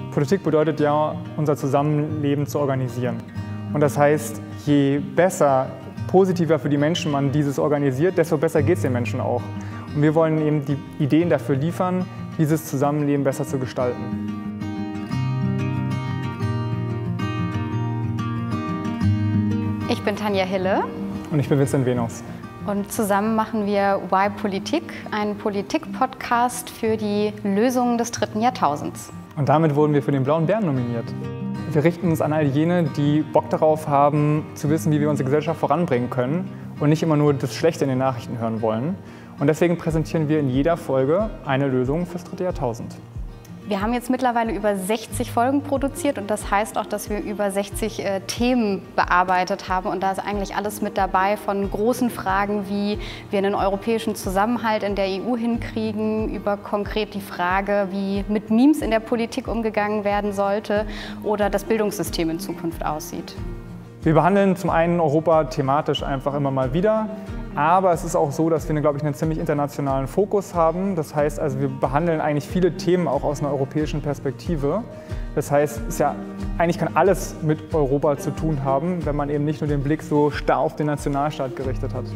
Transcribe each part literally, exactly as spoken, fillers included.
Politik bedeutet ja, unser Zusammenleben zu organisieren. Und das heißt, je besser, positiver für die Menschen man dieses organisiert, desto besser geht es den Menschen auch. Und wir wollen eben die Ideen dafür liefern, dieses Zusammenleben besser zu gestalten. Ich bin Tanja Hille. Und ich bin Vincent Venus. Und zusammen machen wir Why Politik, einen Politik-Podcast für die Lösungen des dritten Jahrtausends. Und damit wurden wir für den Blauen Bären nominiert. Wir richten uns an all jene, die Bock darauf haben, zu wissen, wie wir unsere Gesellschaft voranbringen können und nicht immer nur das Schlechte in den Nachrichten hören wollen. Und deswegen präsentieren wir in jeder Folge eine Lösung fürs dritte Jahrtausend. Wir haben jetzt mittlerweile über sechzig Folgen produziert und das heißt auch, dass wir über sechzig äh, Themen bearbeitet haben. Und da ist eigentlich alles mit dabei, von großen Fragen, wie wir einen europäischen Zusammenhalt in der E U hinkriegen, über konkret die Frage, wie mit Memes in der Politik umgegangen werden sollte oder das Bildungssystem in Zukunft aussieht. Wir behandeln zum einen Europa thematisch einfach immer mal wieder. Aber es ist auch so, dass wir, glaube ich, einen ziemlich internationalen Fokus haben. Das heißt also, wir behandeln eigentlich viele Themen auch aus einer europäischen Perspektive. Das heißt, es ja, eigentlich kann alles mit Europa zu tun haben, wenn man eben nicht nur den Blick so starr auf den Nationalstaat gerichtet hat.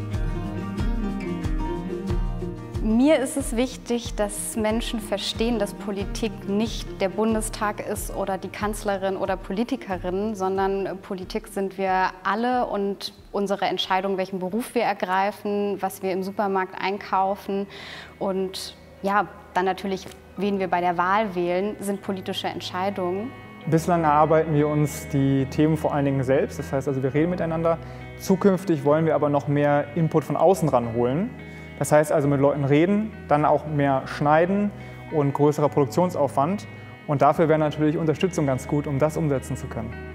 Mir ist es wichtig, dass Menschen verstehen, dass Politik nicht der Bundestag ist oder die Kanzlerin oder Politikerin, sondern Politik sind wir alle und unsere Entscheidung, welchen Beruf wir ergreifen, was wir im Supermarkt einkaufen und ja, dann natürlich, wen wir bei der Wahl wählen, sind politische Entscheidungen. Bislang erarbeiten wir uns die Themen vor allen Dingen selbst, das heißt also, wir reden miteinander. Zukünftig wollen wir aber noch mehr Input von außen ranholen. Das heißt also mit Leuten reden, dann auch mehr schneiden und größerer Produktionsaufwand. Und dafür wäre natürlich Unterstützung ganz gut, um das umsetzen zu können.